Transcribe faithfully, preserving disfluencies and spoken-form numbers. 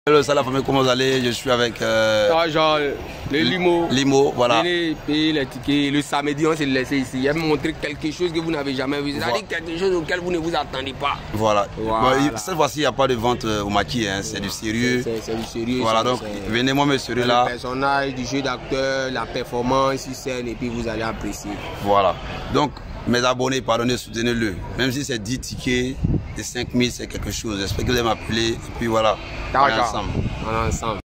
Hello, salut la famille, comment vous allez? Je suis avec... Euh, ah, genre, le limo. Limo, voilà. Venez payer les tickets. Le samedi, on s'est laissé ici. Il va montrer quelque chose que vous n'avez jamais vu. C'est-à-dire quelque chose auquel vous ne vous attendez pas. Voilà. Voilà. Bon, cette fois-ci, il n'y a pas de vente euh, au maquis, hein. C'est du sérieux. C'est du sérieux. Voilà, donc venez moi me sérieux là. Le personnage, du jeu d'acteur, la performance sur scène, et puis vous allez apprécier. Voilà. Donc, mes abonnés, pardonnez, soutenez-le. Même si c'est dix tickets, et cinq mille, c'est quelque chose. J'espère que vous allez m'appeler. Et puis voilà, on est ensemble. On est ensemble.